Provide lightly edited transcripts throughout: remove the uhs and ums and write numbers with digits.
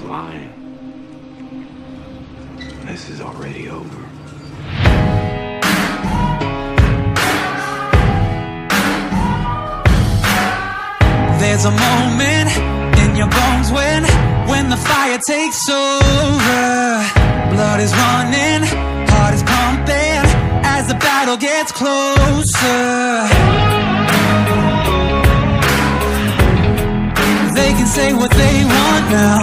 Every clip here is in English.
flying. This is already over. There's a moment in your bones when the fire takes over. Blood is running, heart is pumping as the battle gets closer. They can say what they want now,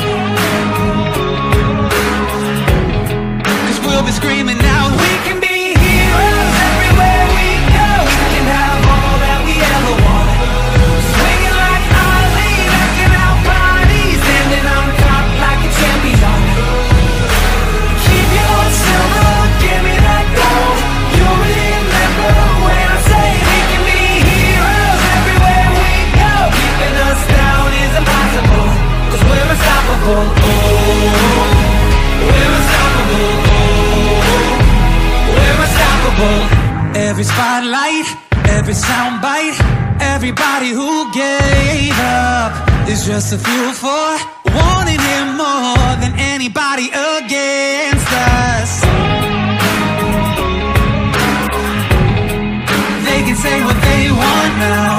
'cause we'll be screaming now. We can be heroes everywhere we go. We can have all that we ever wanted. Swinging like Ali, knocking out bodies, standing on top like a champion. Keep your silver, give me that gold. You'll remember when I say we can be heroes everywhere we go. Keeping us down is impossible, 'cause we're unstoppable. Oh, we're unstoppable. Oh, we're unstoppable. Every spotlight, every soundbite, everybody who gave up is just a fuel for wanting him more than anybody against us. They can say what they want now,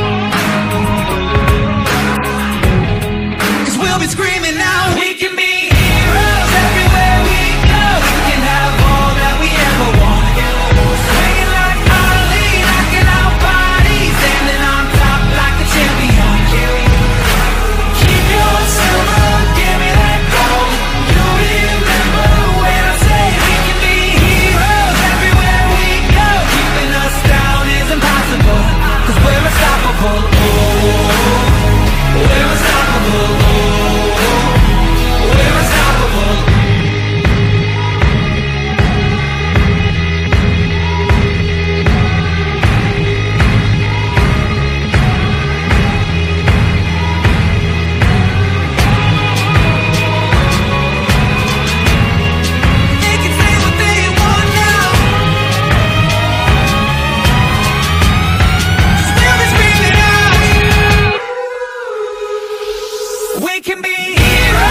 'cause we'll be screaming now. We can be heroes everywhere we go. We can have all that we ever want. Swinging like Ali, knocking out bodies, standing on top like a champion. Keep your silver, give me that gold. You'll remember when I say we can be heroes everywhere we go. Keeping us down is impossible, 'cause we're unstoppable. Oh, we're unstoppable. Oh, we're unstoppable. They can say what they want now, 'cause we'll be screaming out. We can be heroes.